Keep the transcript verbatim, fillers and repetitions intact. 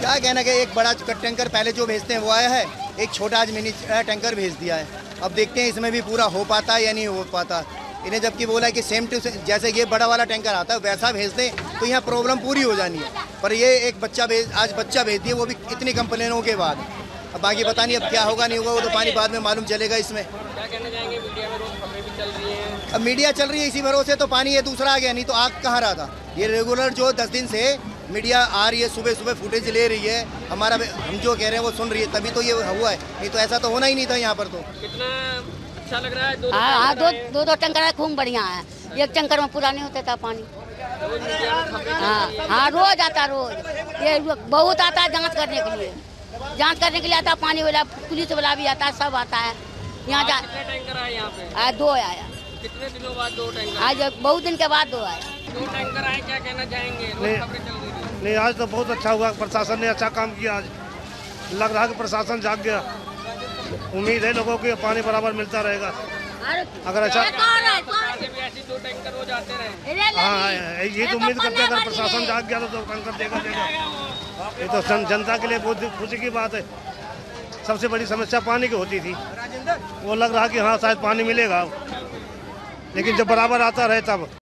क्या कहना कि एक बड़ा टैंकर पहले जो भेजते हैं वो आया है, एक छोटा आज मिनी टैंकर भेज दिया है। अब देखते हैं इसमें भी पूरा हो पाता है या नहीं हो पाता। इन्हें जबकि बोला है कि सेम टू जैसे ये बड़ा वाला टैंकर आता है वैसा भेज दें तो यहाँ प्रॉब्लम पूरी हो जानी है। पर ये एक बच्चा भेज आज बच्चा भेज दिए, वो भी इतनी कंप्लेनों के बाद। अब बाकी पता नहीं अब क्या होगा नहीं होगा, वो तो पानी बाद में मालूम चलेगा। इसमें क्या कहना चाहेंगे, मीडिया में रोज खबरें भी चल रही हैं। अब मीडिया चल रही है इसी भरोसे, तो पानी ये दूसरा आ गया, नहीं तो आग कहाँ रहा था। ये रेगुलर जो दस दिन से मीडिया आ रही है, सुबह सुबह फुटेज ले रही है, हमारा हम जो कह रहे हैं वो सुन रही है, तभी तो ये हुआ है, नहीं तो ऐसा तो होना ही नहीं था यहाँ पर। तो कितना अच्छा लग रहा है। दो हाँ हाँ दो दो दो टंकर है, खूब बढ़िया है। एक टंकर में पूरा नहीं होता था पानी। हाँ हाँ रोज आता, रोज ये बहुत आता है जांच करने के लिए, जांच करने के लिए आता है। पानी वाला पुलिस वाला भी आता है, सब आता है यहाँ। जा टैंकर आए यहाँ पे? आज दो आया। कितने दिनों बाद दो टैंकर? आज बहुत दिन के बाद दो आया। दो टैंकर आए, क्या कहना चाहेंगे? रोज खबरें चल रही थी। नहीं, आज तो बहुत अच्छा हुआ, प्रशासन ने अच्छा काम किया। आज लग रहा है कि प्रशासन जाग गया। उम्मीद है लोगों को पानी बराबर मिलता रहेगा अगर अच्छा। ऐसी दो टैंकर रोज आते रहे। हाँ, ये तो उम्मीद करते हैं अगर प्रशासन जाग गया तो दो टैंकर देगा देगा। ये तो जन, जनता के लिए बहुत खुशी की बात है। सबसे बड़ी समस्या पानी की होती थी, वो लग रहा कि हाँ शायद पानी मिलेगा, लेकिन जब बराबर आता रहे तब